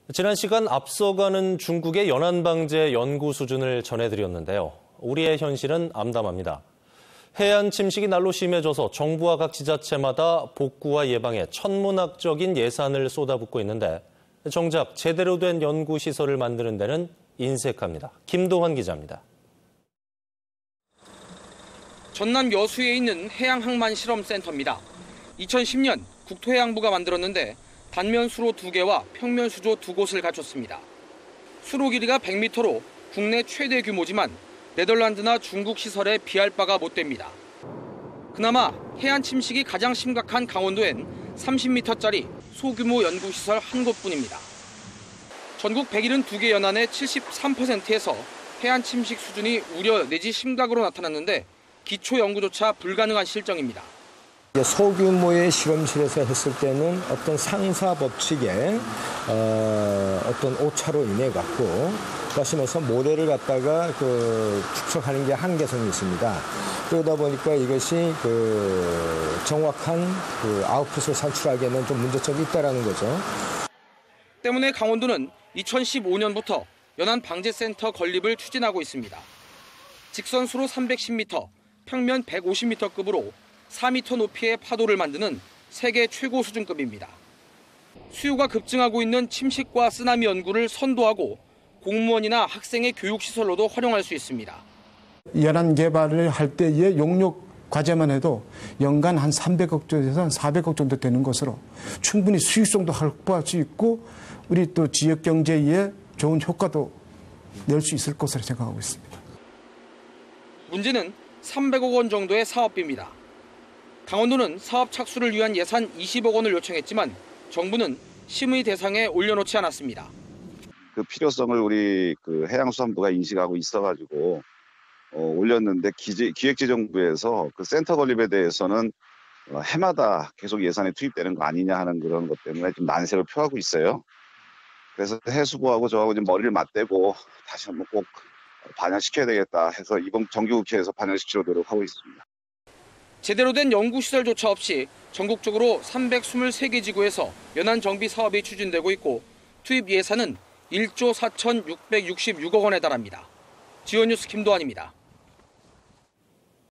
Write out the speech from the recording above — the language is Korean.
지난 시간 앞서가는 중국의 연안방제 연구 수준을 전해드렸는데요. 우리의 현실은 암담합니다. 해안 침식이 날로 심해져서 정부와 각 지자체마다 복구와 예방에 천문학적인 예산을 쏟아붓고 있는데 정작 제대로 된 연구시설을 만드는 데는 인색합니다. 김도환 기자입니다. 전남 여수에 있는 해양항만실험센터입니다. 2010년 국토해양부가 만들었는데 단면 수로 2개와 평면 수조 2곳을 갖췄습니다. 수로 길이가 100m로 국내 최대 규모지만 네덜란드나 중국 시설에 비할 바가 못 됩니다. 그나마 해안 침식이 가장 심각한 강원도엔 30m짜리 소규모 연구시설 한 곳뿐입니다. 전국 172개 연안의 73%에서 해안 침식 수준이 우려 내지 심각으로 나타났는데 기초 연구조차 불가능한 실정입니다. 소규모의 실험실에서 했을 때는 어떤 상사 법칙의 어떤 오차로 인해 갖고 그러면서 모델을 갖다가 축적하는 게 한계성이 있습니다. 그러다 보니까 이것이 정확한 아웃풋을 산출하기에는 좀 문제점이 있다라는 거죠. 때문에 강원도는 2015년부터 연안방제센터 건립을 추진하고 있습니다. 직선수로 310m, 평면 150m급으로 4m 높이의 파도를 만드는 세계 최고 수준급입니다. 수요가 급증하고 있는 침식과 쓰나미 연구를 선도하고 공무원이나 학생의 교육시설로도 활용할 수 있습니다. 연안 개발을 할 때의 용역 과제만 해도 연간 한 300억 정도에서 한 400억 정도 되는 것으로 충분히 수익성도 확보할 수 있고 우리 또 지역 경제에 좋은 효과도 낼 수 있을 것으로 생각하고 있습니다. 문제는 300억 원 정도의 사업비입니다. 강원도는 사업 착수를 위한 예산 20억 원을 요청했지만 정부는 심의 대상에 올려놓지 않았습니다. 그 필요성을 우리 해양수산부가 인식하고 있어가지고 올렸는데 기획재정부에서 그 센터 건립에 대해서는 해마다 계속 예산이 투입되는 거 아니냐 하는 그런 것 때문에 좀 난색을 표하고 있어요. 그래서 해수부하고 저하고 좀 머리를 맞대고 다시 한번 꼭 반영시켜야 되겠다 해서 이번 정기국회에서 반영시키려고 노력하고 있습니다. 제대로 된 연구시설조차 없이 전국적으로 323개 지구에서 연안 정비 사업이 추진되고 있고 투입 예산은 1조 4,666억 원에 달합니다. 지오뉴스 김도환입니다.